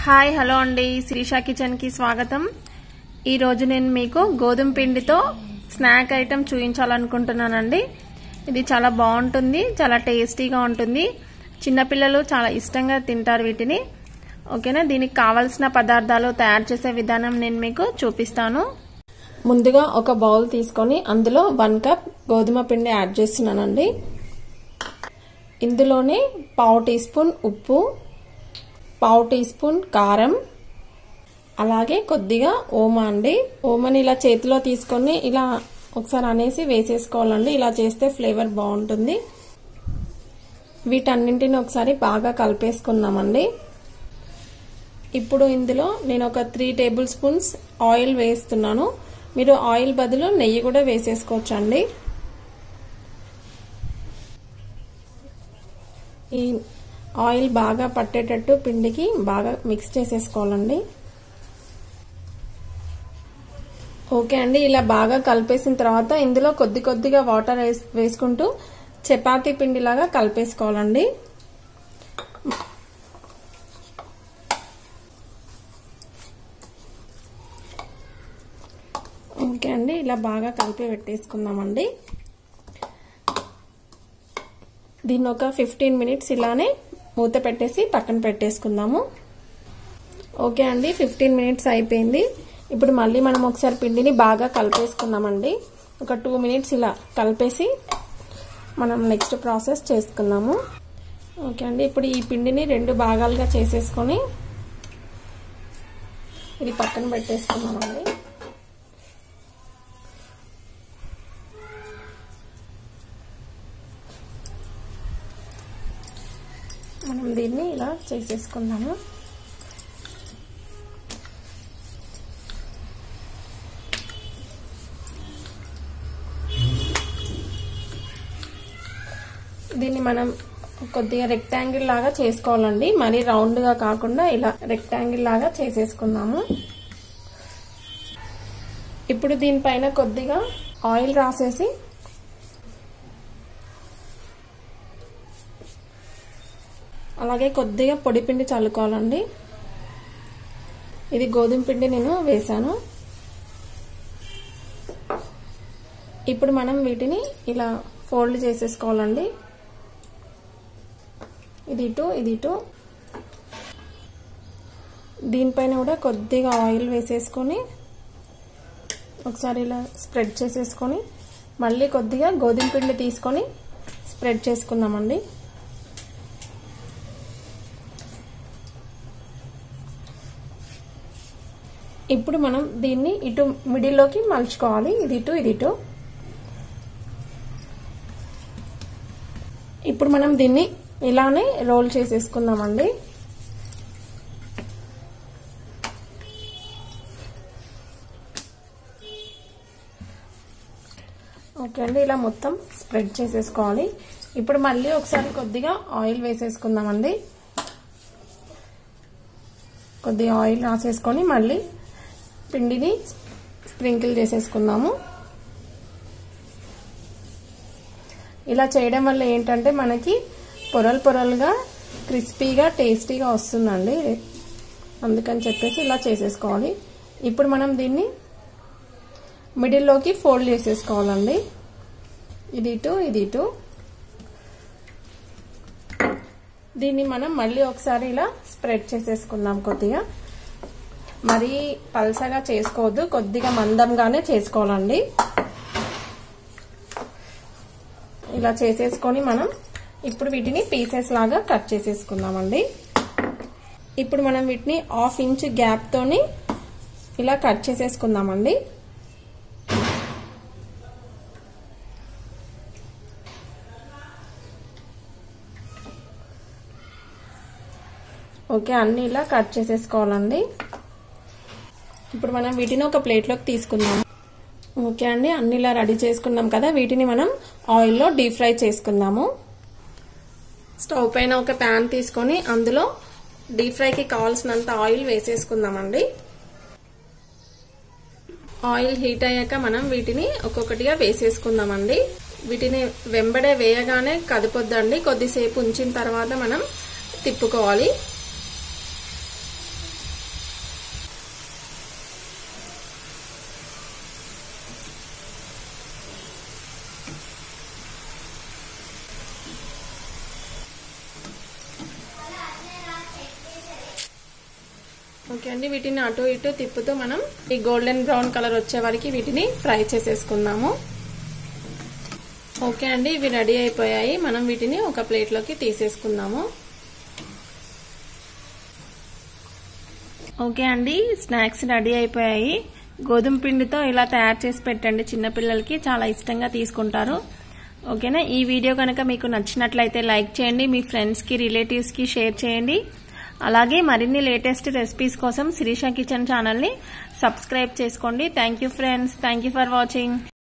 Hi hello అండి, Sirisha kitchen కి స్వాగతం. ఈ రోజు నేను మీకు గోధుమ పిండితో స్నాక్ ఐటమ్ చూపించాలనుకుంటున్నానండి. ఇది చాలా బాగుంటుంది, చాలా టేస్టీగా ఉంటుంది. చిన్నపిల్లలు చాలా ఇష్టంగా తింటారు వీటిని. ఓకేనా, దీనికి కావాల్సిన పదార్థాలు తయారు చేసే విధానం నేను మీకు చూపిస్తాను. ముందుగా ఒక బౌల్ తీసుకొని అందులో 1 కప్ గోధుమ పిండి యాడ్ చేస్తున్నానండి. ఇందులోనే 1/2 టీ స్పూన్ ఉప్పు, 1/2 టీ స్పూన్ కారం, అలాగే కొద్దిగా ఓమా అండి. ఓమాని ఇలా చేతిలో తీసుకొని ఇలా ఒకసారి అనేసి వేసేసుకోవాలండి. ఇలా చేస్తే ఫ్లేవర్ బాగుంటుంది. వీటన్నింటిని ఒకసారి బాగా కలిపేసుకుందామండి. ఇప్పుడు ఇందులో నేను ఒక 3 టేబుల్ స్పూన్స్ ఆయిల్ వేస్తున్నాను. మీరు ఆయిల్ బదులు నెయ్యి కూడా వేసేసుకోవచ్చండి. ఈ ఆయిల్ బాగా పట్టేటట్టు పిండికి బాగా మిక్స్ చేసేసుకోవాలండి. ఓకే అండి, ఇలా బాగా కలిపేసిన తర్వాత ఇందులో కొద్దిగా వాటర్ వేసుకుంటూ చపాతీ పిండిలాగా కలిపేసుకోవాలండి. ఓకే అండి, ఇలా బాగా కలిపి పెట్టేసుకుందామండి. దీన్ని ఒక 15 మినిట్స్ ఇలానే మూత పెట్టేసి పక్కన పెట్టేసుకుందాము. ఓకే అండి, 15 మినిట్స్ అయిపోయింది. ఇప్పుడు మళ్ళీ మనం ఒకసారి పిండిని బాగా కలిపేసుకుందామండి. ఒక 2 మినిట్స్ ఇలా కలిపేసి మనం నెక్స్ట్ ప్రాసెస్ చేసుకుందాము. ఓకే అండి, ఇప్పుడు ఈ పిండిని 2 భాగాలుగా చేసేసుకొని ఇది పక్కన పెట్టేసుకుందామండి. మనం దీన్ని ఇలా చేసేసుకుందాము. దీన్ని మనం కొద్దిగా రెక్టాంగిల్ లాగా చేసుకోవాలండి. మరి రౌండ్ గా కాకుండా ఇలా రెక్టాంగిల్ లాగా చేసేసుకుందాము. ఇప్పుడు దీనిపైన కొద్దిగా ఆయిల్ రాసేసి అలాగే కొద్దిగా పొడి పిండి చల్లుకోవాలండి. ఇది గోధుమ పిండి నేను వేసాను. ఇప్పుడు మనం వీటిని ఇలా ఫోల్డ్ చేసేసుకోవాలండి. ఇది ఇటు దీనిపైన కూడా కొద్దిగా ఆయిల్ వేసేసుకొని ఒకసారి ఇలా స్ప్రెడ్ చేసేసుకొని మళ్ళీ కొద్దిగా గోధుమ పిండి తీసుకొని స్ప్రెడ్ చేసుకుందామండి. ఇప్పుడు మనం దీన్ని ఇటు మిడిల్లోకి మలుచుకోవాలి. ఇది ఇటు ఇప్పుడు మనం దీన్ని ఇలానే రోల్ చేసేసుకుందామండి. ఓకే అండి, ఇలా మొత్తం స్ప్రెడ్ చేసేసుకోవాలి. ఇప్పుడు మళ్ళీ ఒకసారి కొద్దిగా ఆయిల్ వేసేసుకుందామండి. కొద్దిగా ఆయిల్ రాసేసుకొని మళ్ళీ పిండిని స్ప్రింకిల్ చేసేసుకుందాము. ఇలా చేయడం వల్ల ఏంటంటే మనకి పొరలుగా క్రిస్పీగా టేస్టీగా వస్తుందండి. అందుకని చెప్పేసి ఇలా చేసేసుకోవాలి. ఇప్పుడు మనం దీన్ని మిడిల్లోకి ఫోల్డ్ చేసేసుకోవాలండి. ఇది ఇటు దీన్ని మనం మళ్ళీ ఒకసారి ఇలా స్ప్రెడ్ చేసేసుకుందాం. కొద్దిగా మరీ పల్సగా చేసుకోవద్దు, కొద్దిగా మందంగానే చేసుకోవాలండి. ఇలా చేసేసుకొని మనం ఇప్పుడు వీటిని పీసెస్ లాగా కట్ చేసేసుకుందామండి. ఇప్పుడు మనం వీటిని 1/2 ఇంచ్ గ్యాప్ తోని ఇలా కట్ చేసేసుకుందామండి. ఓకే, అన్ని ఇలా కట్ చేసేసుకోవాలండి. ఇప్పుడు మనం వీటిని ఒక ప్లేట్లోకి తీసుకుందాం. ఓకే అండి, అన్ని ఇలా రెడీ చేసుకున్నాం కదా. వీటిని మనం ఆయిల్లో డీప్ ఫ్రై చేసుకుందాము. స్టవ్ పైన ఒక ప్యాన్ తీసుకొని అందులో డీప్ ఫ్రైకి కావాల్సినంత ఆయిల్ వేసేసుకుందామండి. ఆయిల్ హీట్ అయ్యాక మనం వీటిని ఒక్కొక్కటిగా వేసేసుకుందామండి. వీటిని వెంబడే వేయగానే కదపొద్దండి. కొద్దిసేపు ఉంచిన తర్వాత మనం తిప్పుకోవాలి. ఓకే అండి, వీటిని అటు ఇటు తిప్పుతూ మనం ఈ గోల్డెన్ బ్రౌన్ కలర్ వచ్చే వరకు వీటిని ఫ్రై చేసేసుకుందాము. ఓకే అండి, ఇవి రెడీ అయిపోయాయి. మనం వీటిని ఒక ప్లేట్లోకి తీసేసుకుందాము. ఓకే అండి, స్నాక్స్ రెడీ అయిపోయాయి. గోధుమ పిండితో ఇలా తయారు చేసి పెట్టండి, చిన్నపిల్లలకి చాలా ఇష్టంగా తీసుకుంటారు. ఓకేనా? ఈ వీడియో కనుక మీకు నచ్చినట్లయితే లైక్ చేయండి, మీ ఫ్రెండ్స్కి రిలేటివ్స్కి షేర్ చేయండి. అలాగే మరిన్ని లేటెస్ట్ రెసిపీస్ కోసం శిరీష కిచెన్ ఛానల్ని సబ్స్క్రైబ్ చేసుకోండి. Thank you friends, thank you for watching.